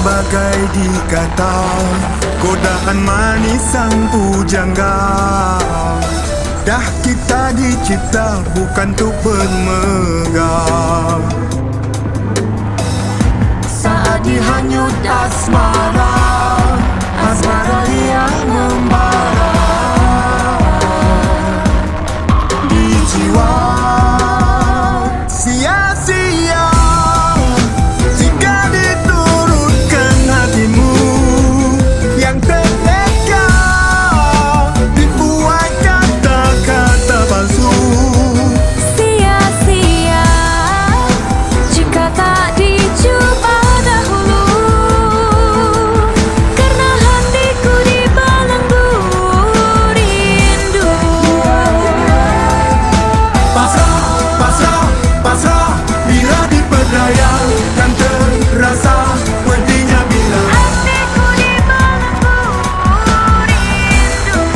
bagai dikata, godaan manis sang pujangga. Dah kita dicipta bukan untuk bermegah. Saat dihanyut asmara, asmara yang membara di jiwa. Sia-sia jika diturutkan hatimu yang terleka, dibuat kata-kata palsu. Sia-sia jika tak dicoba dahulu, karena hatiku dibelenggu rindu. Pasrah, pasrah, pasrah, bila diperdaya kan terasa pedihnya bila Hatiku dibelenggu rindu.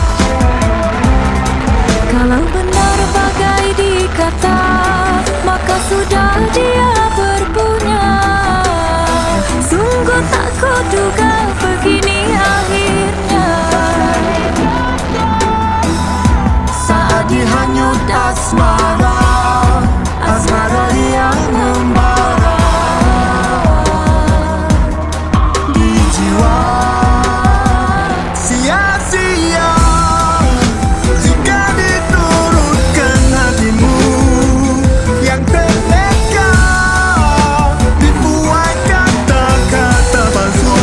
Kalau benar bagai dikata, maka sudah dia berpunya. Sungguh tak kuduga begini akhirnya. saat dihanyut asmara, asmara yang membara di jiwa. Sia-sia jika diturutkan hatimu yang terleka, dibuat kata-kata palsu.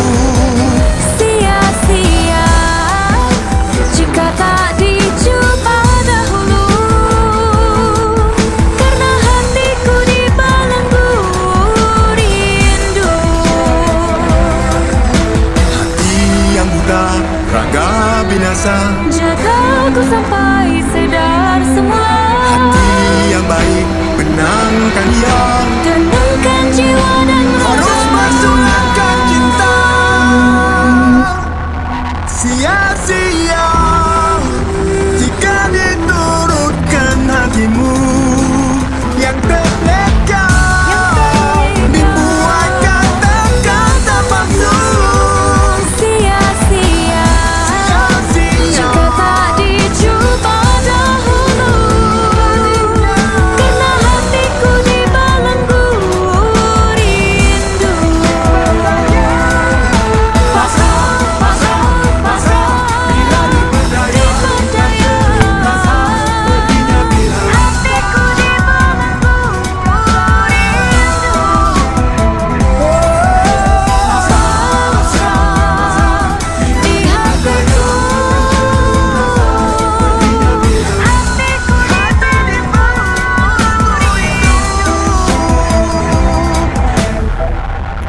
Sia-sia jika tak dicoba dahulu, karena hatiku dibelenggu rindu. Hati yang buta, raga binasa. Jaga ku sampai sedar semula. Hati yang baik, benangkan dia. Tenangkan jiwa dan Harus raga. persoalkan cinta. Sia-sia jika diturutkan hatimu yang terleka, dibuat kata-kata palsu. Sia-sia jika tak dicoba dahulu, karena hatiku dibelenggu rindu. Pasrah, pasrah, pasrah, bila diperdaya rasa pedihnya bila Hatiku dibelenggu rindu. Di hatiku, hatiku dibelenggu rindu.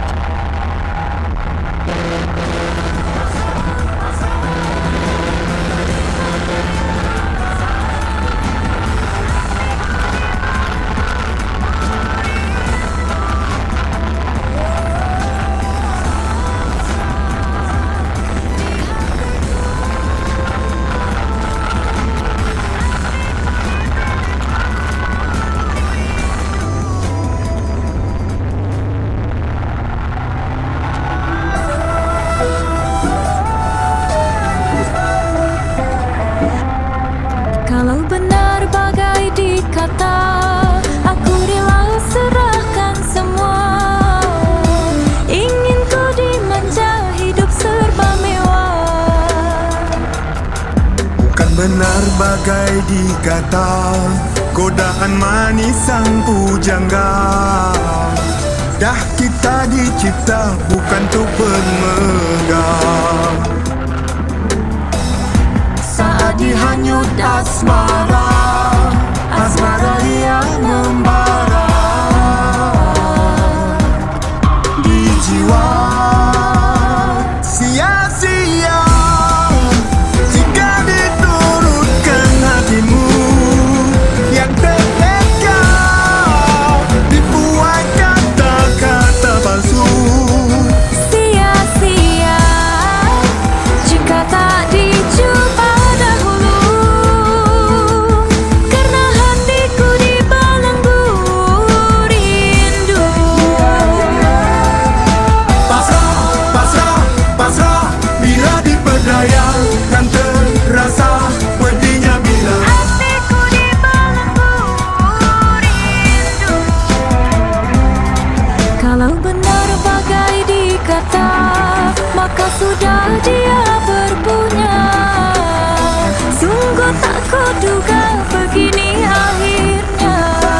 Kalau benar bagai dikata, aku rela serahkan semua. Ingin ku dimanja, hidup serba mewah. bukan benar bagai dikata, godaan manis sang pujangga. Dah kita dicipta bukan untuk bermegah. Saat dihanyut asmara, asmara yang membara di jiwa. Sia-sia jika diturutkan hatimu yang terleka, dibuat kata-kata palsu. Sia-sia jika tak dicoba dahulu, dia berpunya. Sungguh tak kuduga begini akhirnya.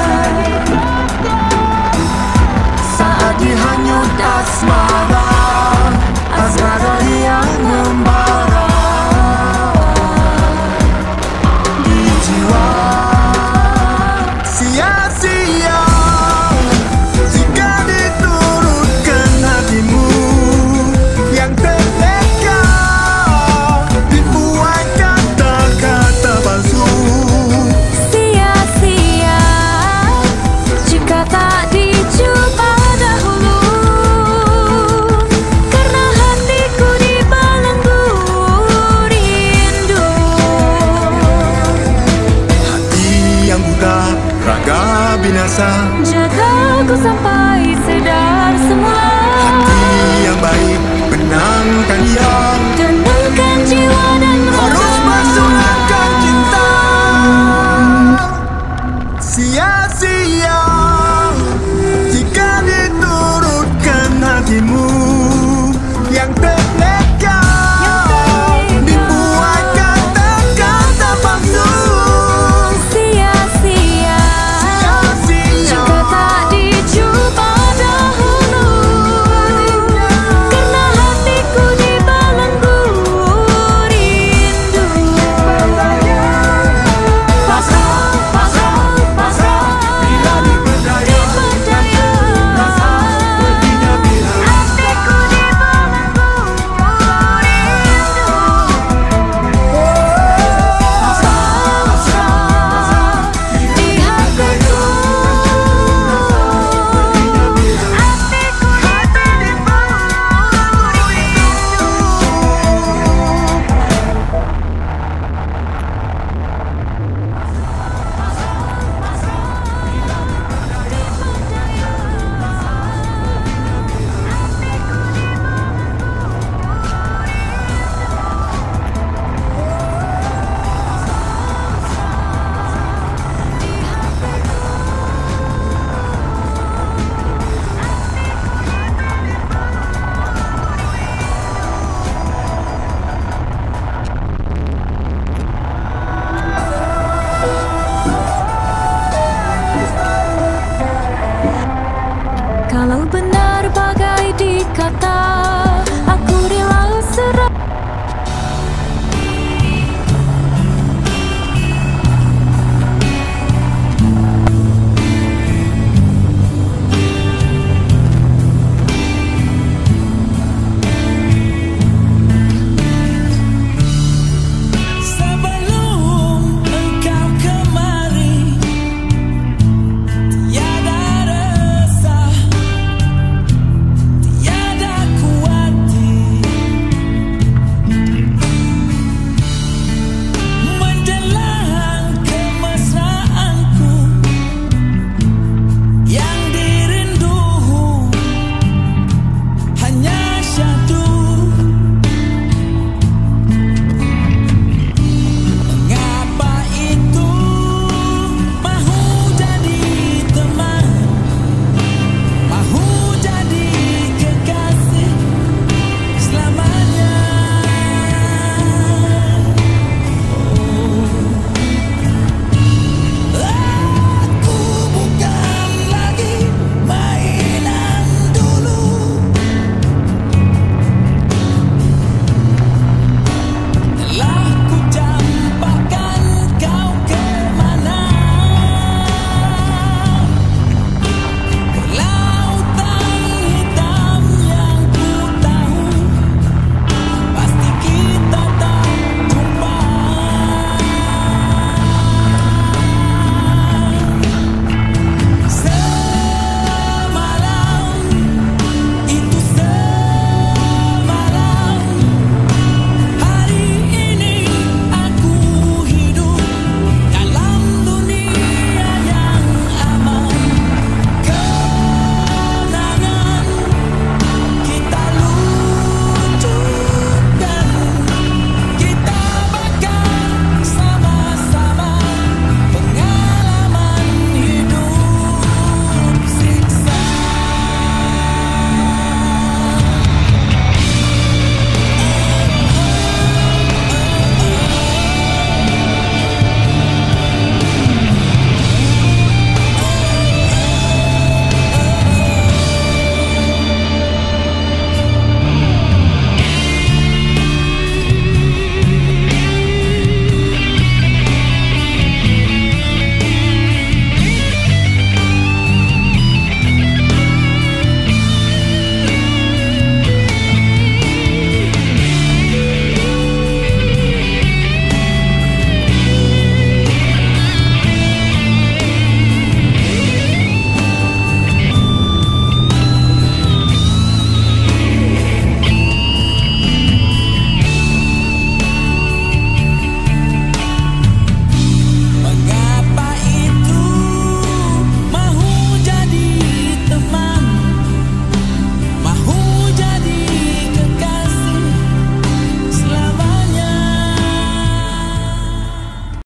Saat dihanyut asmara, asmara yang membara di jiwa. Sia-sia jika diturutkan hatimu yang terleka dibuat kata-kata palsu. Sia-sia jika tak dicoba dahulu, karena hatiku dibelenggu rindu. Hati yang buta, raga binasa. Jaga ku sampai